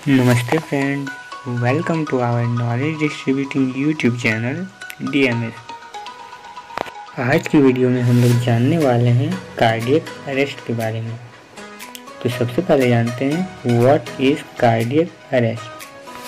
नमस्ते friend, welcome to our knowledge distributing YouTube channel DMS। आज की वीडियो में हम लोग जानने वाले हैं कार्डियक अरेस्ट के बारे में। तो सबसे पहले जानते हैं what is cardiac arrest.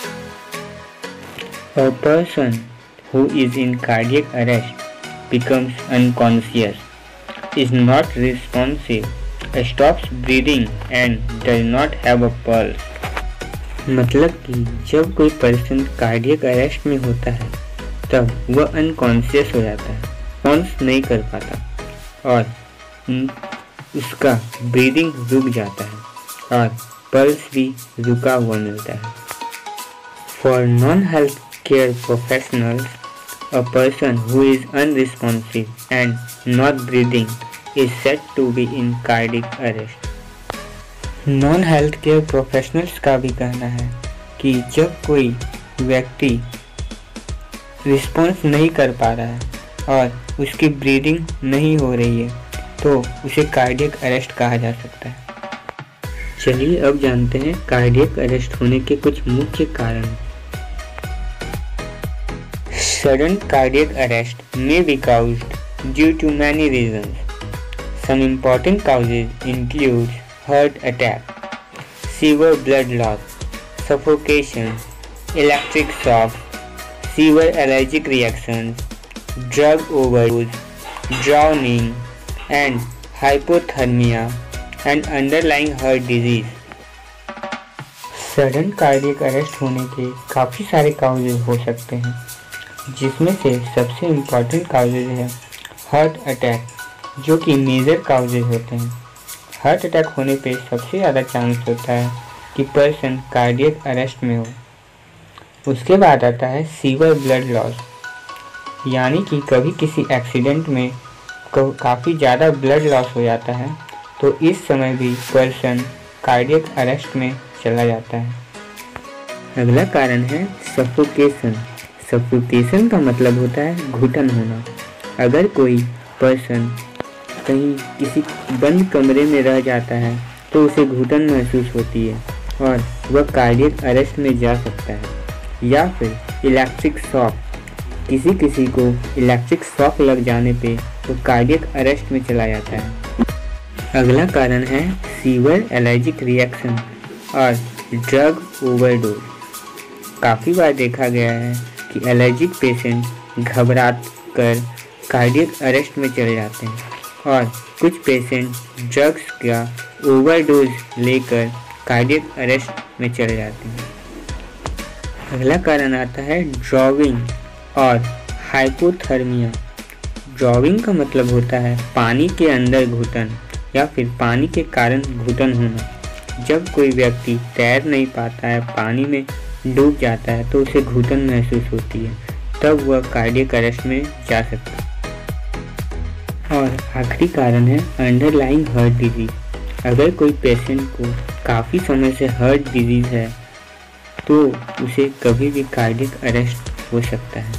A person who is in cardiac arrest becomes unconscious, is not responsive, stops breathing and does not have a pulse. मतलब कि जब कोई पर्सन कार्डियक अरेस्ट में होता है तब वह अनकॉन्शियस हो जाता है, रिस्पॉन्स नहीं कर पाता और उसका ब्रीदिंग रुक जाता है और पल्स भी रुका हुआ मिलता है। For non health care professionals, a person who is unresponsive and not breathing is said to be in cardiac arrest. Non health care professionals का भी कहना है कि जब कोई व्यक्ति रिस्पॉन्स नहीं कर पा रहा है और उसकी ब्रीदिंग नहीं हो रही है तो उसे कार्डियक अरेस्ट कहा जा सकता है। चलिए अब जानते हैं कार्डियक अरेस्ट होने के कुछ मुख्य कारण। Sudden cardiac arrest may be caused due to many reasons. Some important causes include heart attack, severe blood loss, suffocation, electric shock, severe allergic reactions, drug overdose, drowning, and hypothermia and underlying heart disease. Sudden cardiac arrest होने के काफ़ी सारे causes हो सकते हैं, जिसमें से सबसे इम्पॉर्टेंट काउजेज है हार्ट अटैक, जो कि मेजर काउजेज होते हैं। हार्ट अटैक होने पे सबसे ज़्यादा चांस होता है कि पर्सन कार्डियक अरेस्ट में हो। उसके बाद आता है सीवियर ब्लड लॉस, यानी कि कभी किसी एक्सीडेंट में काफ़ी ज़्यादा ब्लड लॉस हो जाता है तो इस समय भी पर्सन कार्डियक अरेस्ट में चला जाता है। अगला कारण है सफोकेशन। सफोकेशन का मतलब होता है घुटन होना। अगर कोई पर्सन कहीं किसी बंद कमरे में रह जाता है तो उसे घुटन महसूस होती है और वह कार्डियक अरेस्ट में जा सकता है। या फिर इलेक्ट्रिक शॉक, किसी को इलेक्ट्रिक शॉक लग जाने पे वो कार्डियक अरेस्ट में चला जाता है। अगला कारण है सीवियर एलर्जिक रिएक्शन और ड्रग ओवरडोज। काफ़ी बार देखा गया है कि एलर्जिक पेशेंट घबरा कर कार्डियक अरेस्ट में चले जाते हैं और कुछ पेशेंट ड्रग्स का ओवरडोज लेकर कार्डियक अरेस्ट में चले जाते हैं। अगला कारण आता है ड्रॉविंग और हाइपोथर्मिया। ड्रॉविंग का मतलब होता है पानी के अंदर घुटन या फिर पानी के कारण घुटन होना। जब कोई व्यक्ति तैर नहीं पाता है, पानी में डूब जाता है तो उसे घुटन महसूस होती है, तब वह कार्डियक अरेस्ट में जा सकता है। और आखिरी कारण है अंडरलाइंग हार्ट डिजीज। अगर कोई पेशेंट को काफ़ी समय से हार्ट डिजीज है तो उसे कभी भी कार्डियक अरेस्ट हो सकता है।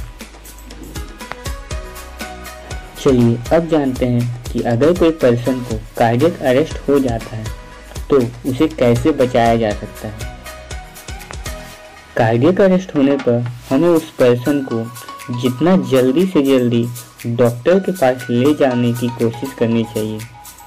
चलिए अब जानते हैं कि अगर कोई पर्सन को कार्डियक अरेस्ट हो जाता है तो उसे कैसे बचाया जा सकता है। कार्डियक अरेस्ट होने पर हमें उस पर्सन को जितना जल्दी से जल्दी डॉक्टर के पास ले जाने की कोशिश करनी चाहिए,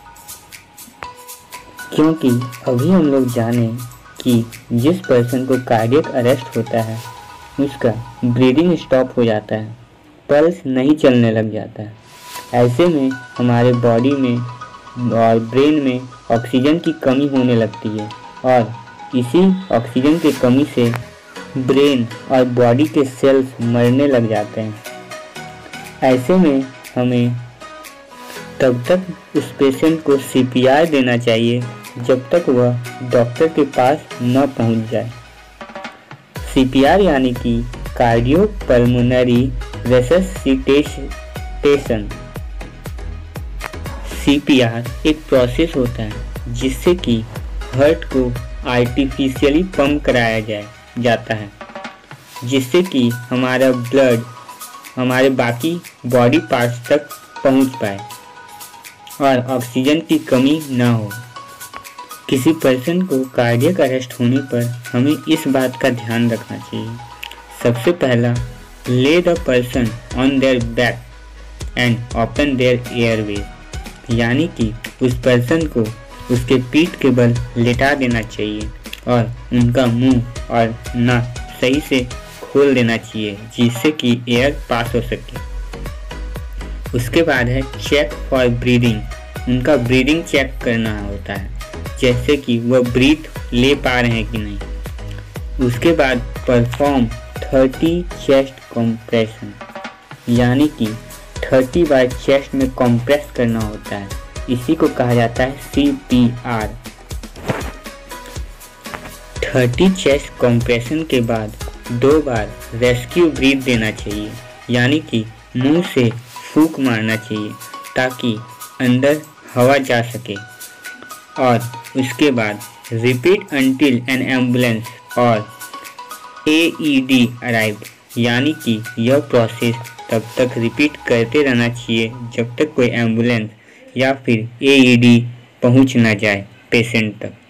क्योंकि अभी हम लोग जाने कि जिस पर्सन को कार्डियक अरेस्ट होता है उसका ब्रीदिंग स्टॉप हो जाता है, पल्स नहीं चलने लग जाता है। ऐसे में हमारे बॉडी में और ब्रेन में ऑक्सीजन की कमी होने लगती है और इसी ऑक्सीजन की कमी से ब्रेन और बॉडी के सेल्स मरने लग जाते हैं। ऐसे में हमें तब तक उस पेशेंट को CPR देना चाहिए जब तक वह डॉक्टर के पास न पहुंच जाए। CPR यानी कि कार्डियोपल्मोनरी रेससिटेशन। CPR एक प्रोसेस होता है जिससे कि हार्ट को आर्टिफिशियली पंप कराया जाता है, जिससे कि हमारा ब्लड हमारे बाकी बॉडी पार्ट्स तक पहुंच पाए और ऑक्सीजन की कमी ना हो। किसी पर्सन को कार्डियक अरेस्ट होने पर हमें इस बात का ध्यान रखना चाहिए। सबसे पहला, lay the person on their back and open their airways, यानी कि उस पर्सन को उसके पीठ के बल लेटा देना चाहिए और उनका मुंह और नाक सही से खोल देना चाहिए जिससे कि एयर पास हो सके। उसके बाद है चेक फॉर ब्रीदिंग, उनका ब्रीदिंग चेक करना होता है, जैसे कि वह ब्रीथ ले पा रहे हैं कि नहीं। उसके बाद परफॉर्म 30 चेस्ट कंप्रेशन, यानी कि 30 बार चेस्ट में कंप्रेस करना होता है, इसी को कहा जाता है CPR। 30 चेस्ट कंप्रेशन के बाद 2 बार रेस्क्यू ब्रीथ देना चाहिए, यानी कि मुंह से फूंक मारना चाहिए ताकि अंदर हवा जा सके। और उसके बाद repeat until an ambulance or AED arrive, यानी कि यह प्रोसेस तब तक रिपीट करते रहना चाहिए जब तक कोई एम्बुलेंस या फिर AED पहुंच ना जाए पेशेंट तक।